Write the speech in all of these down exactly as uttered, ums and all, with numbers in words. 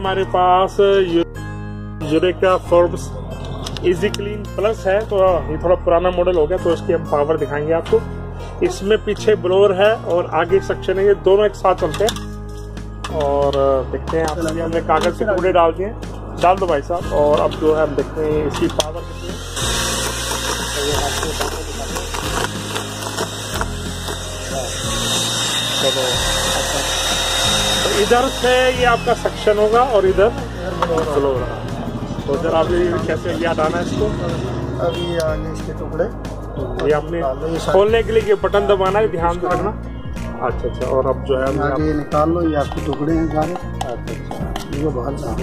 हमारे पास Eureka Forbes easy clean plus है, तो ये थोड़ा पुराना मॉडल हो गया, तो इसकी हम पावर दिखाएंगे आपको। इसमें पीछे ब्लोअर है और आगे सेक्शन है, ये दोनों एक साथ चलते हैं। और देखते हैं आप, हमने कागज के टुकड़े डाल दिए, डाल दो भाई साहब। और अब जो है हम देखते हैं इसकी पावर कितनी है। तो इधर से ये आपका सेक्शन होगा और इधर ब्लोअर होगा। तो जरा अभी कैसे याद आना है इसको, अभी आगे इसके टुकड़े ये आपने खोलने के लिए ये बटन दबाना है, ध्यान से रखना। अच्छा अच्छा। और अब जो है आगे निकाल लो, ये आपके टुकड़े हैं सारे। अच्छा अच्छा, ये बाहर से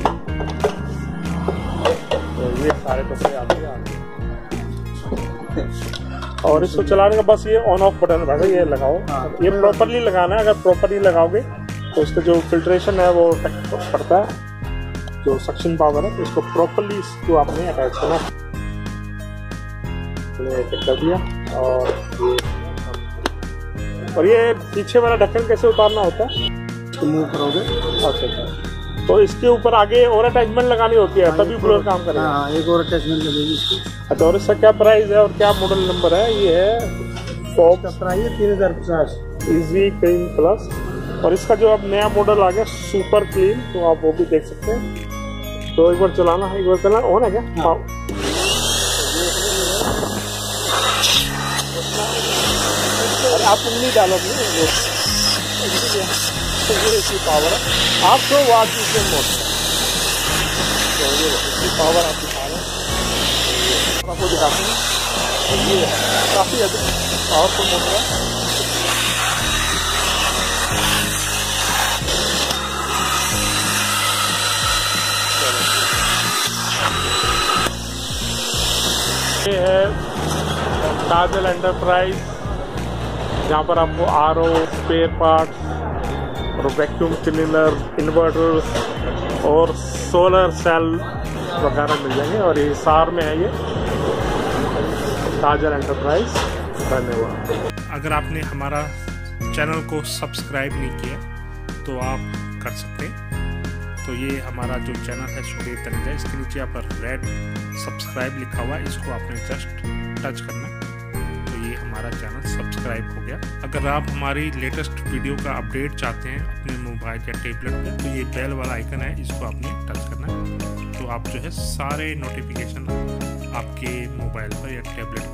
तो ये सारे टुकड़े आपके आ गए। और इसको चलाने का बस ये ऑन ऑफ बटन है, ये लगाओ। ये प्रॉपरली लगाना है, अगर प्रॉपरली लगाओगे तो इसका जो फिल्ट्रेशन है वो पड़ता है, जो सक्शन पावर है, तो इसको प्रॉपरली इसको आपने अटैच करना कर दिया। और ये और ये पीछे वाला ढक्कन कैसे उतारना होता है, इसको मूव करोगे। अच्छा अच्छा। तो इसके ऊपर आगे और अटैचमेंट लगानी होती है, तभी ब्लोअर काम करेगा। हाँ, एक और अटैचमेंट लगेगी इसकी। अच्छा, और इसका क्या प्राइस है और क्या मॉडल नंबर है? ये है फोर्ब्स का प्राइस है तीन हजार पचास इजी क्लीन प्लस। और इसका जो अब नया मॉडल आ गया सुपर क्लीन, तो आप वो भी देख सकते हैं। तो एक बार चलाना है, एक बार चलाना ऑन है क्या? हाँ। अरे आप उंगली डालोगे, ये इसकी पावर है आठ सौ वाट की मोटर। तो ये इसकी पावर आप दिखा रहे हैं, आपको दिखाते हैं। ये काफ़ी अधिक पावरफुल मोटर है। ये है नाज़ल एंटरप्राइज, जहाँ पर आपको आर ओ, स्पेयर पार्ट्स और वैक्यूम क्लीनर, इन्वर्टर्स और सोलर सेल वगैरह मिल जाएंगे। और ये हिसार में है, ये नाज़ल एंटरप्राइज। धन्यवाद। अगर आपने हमारा चैनल को सब्सक्राइब नहीं किया तो आप कर सकते हैं। तो ये हमारा जो चैनल है सुदेव तनेजा, इसके नीचे यहाँ पर रेड सब्सक्राइब लिखा हुआ है, इसको आपने जस्ट टच करना, तो ये हमारा चैनल सब्सक्राइब हो गया। अगर आप हमारी लेटेस्ट वीडियो का अपडेट चाहते हैं अपने मोबाइल या टेबलेट पे, तो ये बेल वाला आइकन है, इसको आपने टच करना है। तो आप जो है सारे नोटिफिकेशन आपके मोबाइल पर या टेबलेट